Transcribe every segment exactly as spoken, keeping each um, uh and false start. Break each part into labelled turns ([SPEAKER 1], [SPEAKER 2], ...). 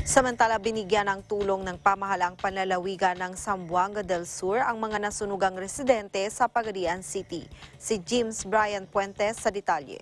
[SPEAKER 1] Samantala, binigyan ng tulong ng pamahalaang panlalawigan ng Zamboanga del Sur ang mga nasunugang residente sa Pagadian City. Si James Brian Puentes sa detalye.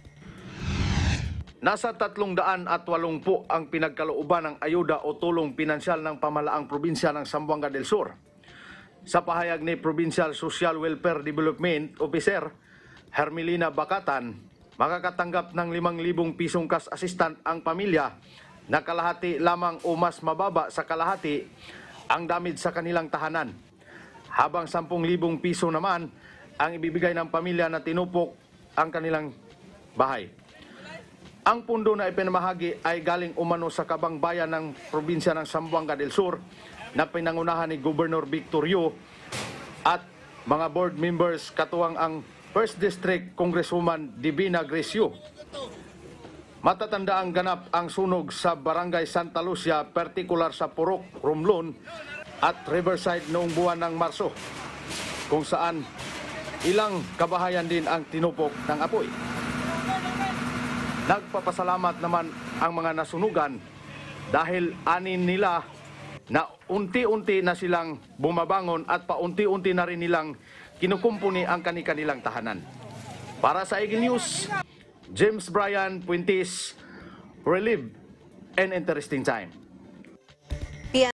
[SPEAKER 2] Nasa tatlong daan at walongpu ang pinagkalooban ng ayuda o tulong pinansyal ng pamahalaang probinsya ng Zamboanga del Sur. Sa pahayag ni Provincial Social Welfare Development Officer Hermelina Bacatan, makakatanggap ng limang libong pisong cash assistant ang pamilya na kalahati lamang o mas mababa sa kalahati ang damage sa kanilang tahanan. Habang sampung libong piso naman ang ibibigay ng pamilya na tinupok ang kanilang bahay. Ang pundo na ipinamahagi ay galing umano sa kabang bayan ng probinsya ng Zamboanga del Sur na pinangunahan ni Governor Victor Yu at mga board members katuwang ang First District Congresswoman Divina Gracio. Matatanda ang ganap ang sunog sa Barangay Santa Lucia, partikular sa Purok, Romblon at Riverside noong buwan ng Marso, kung saan ilang kabahayan din ang tinupok ng apoy. Nagpapasalamat naman ang mga nasunugan dahil anin nila na unti-unti na silang bumabangon at paunti-unti na rin nilang kinukumpuni ang kani-kanilang tahanan. Para sa I G News, James Brian Puentes, Relive an Interesting Time.